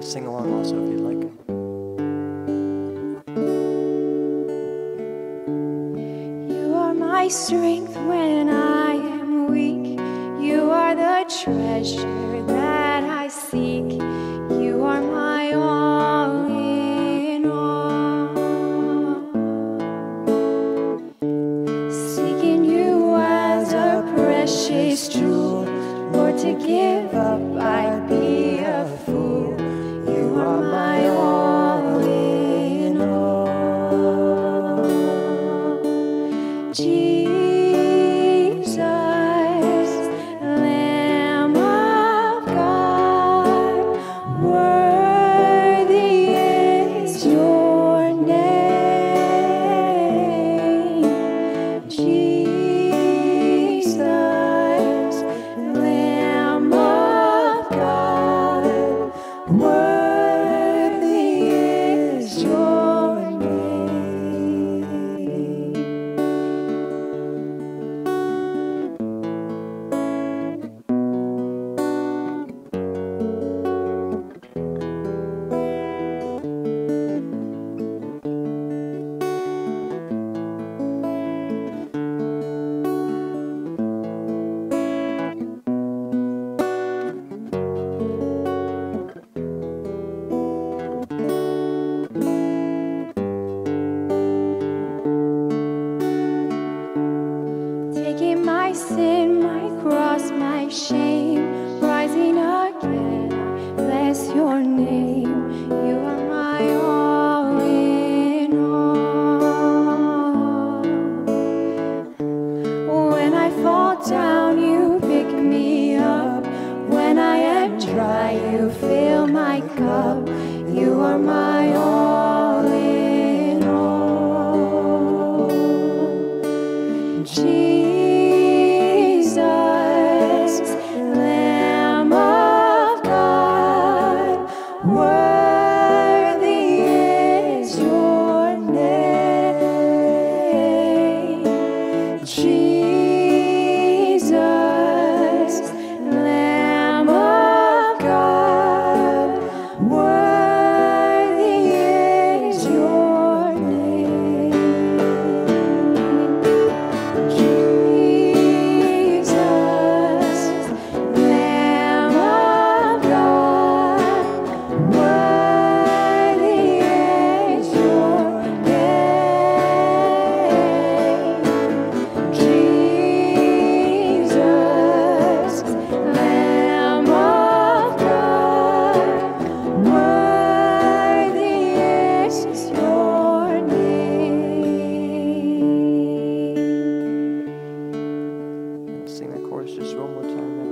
sing along also if you'd like. You are my strength when I am weak. You are the treasure that I seek. You are my all in all. Seeking you as a precious jewel, Lord, to give up I'd be a fool. You are my all in all. Jesus, Lamb of God, worthy is your name. Jesus, Lamb of God, worthy is your name. Taking my sin, my cross, my shame, rising again, bless your name. You are my all in all. When I fall down, you pick me up. When I am dry, you fill my cup. You are my all in all. Jesus, Lamb of God, worthy is your name. Jesus, Lamb of God, worthy is your name. Jesus, Lamb of God, worthy is your name. Jesus, Lamb of God, worthy is your name. Sing that chorus just one more time,